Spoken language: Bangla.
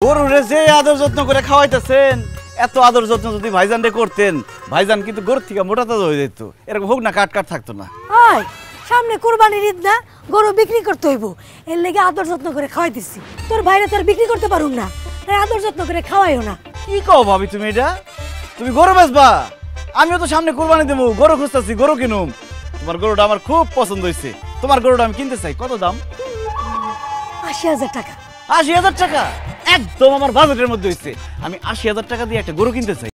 গরুরে যে আদর যত্ন করে খাওয়াইতেছেন, এত আদর যত্ন যদি ভাইজানরে করতেন, ভাইজান কিন্তু গরুর থেকে মোটা তাজা হয়ে যেত। এরকম হোক না, কাট কাট থাকতো না। ওই সামনে কুরবানির ঈদ না, গরু বিক্রি করতে হইব, এর লেগে আদর যত্ন করে খাওয়াই দিচ্ছি। তোর ভাইরে তোর বিক্রি করতে পারুম না, তাই আদর যত্ন করে খাওয়াইও না। কি কও ভাবি তুমি এটা? তুমি গরু বেচবা? আমিও তো সামনে কুরবানি দেবো, গরু খুঁজতেছি, গরু কিনুম। তোমার গরুটা আমার খুব পছন্দ হয়েছে, তোমার গরুটা আমি কিনতে চাই। কত দাম? ৮০,০০০ টাকা। ৮০,০০০ টাকা? একদম আমার বাজেটের মধ্যে হয়েছে। আমি ৮০,০০০ টাকা দিয়ে একটা গরু কিনতে চাই।